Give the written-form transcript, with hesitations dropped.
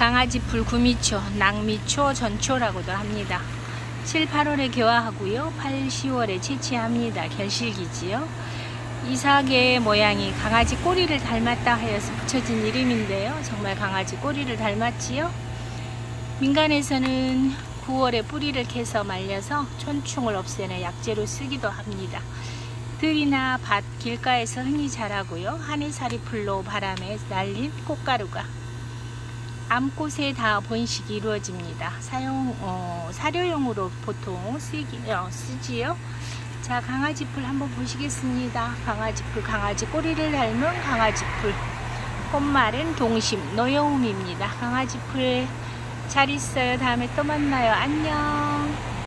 강아지풀 구미초, 낭미초, 전초라고도 합니다. 7, 8월에 개화하고요. 8, 10월에 채취합니다. 결실기지요. 이삭의 모양이 강아지 꼬리를 닮았다 하여서 붙여진 이름인데요. 정말 강아지 꼬리를 닮았지요. 민간에서는 9월에 뿌리를 캐서 말려서 촌충을 없애는 약재로 쓰기도 합니다. 들이나 밭, 길가에서 흔히 자라고요. 하늘사리풀로 바람에 날린 꽃가루가 암꽃에 다 번식이 이루어집니다. 사료용으로 보통 쓰지요. 자, 강아지풀 한번 보시겠습니다. 강아지풀, 강아지 꼬리를 닮은 강아지풀. 꽃말은 동심, 노여움입니다. 강아지풀 잘 있어요. 다음에 또 만나요. 안녕.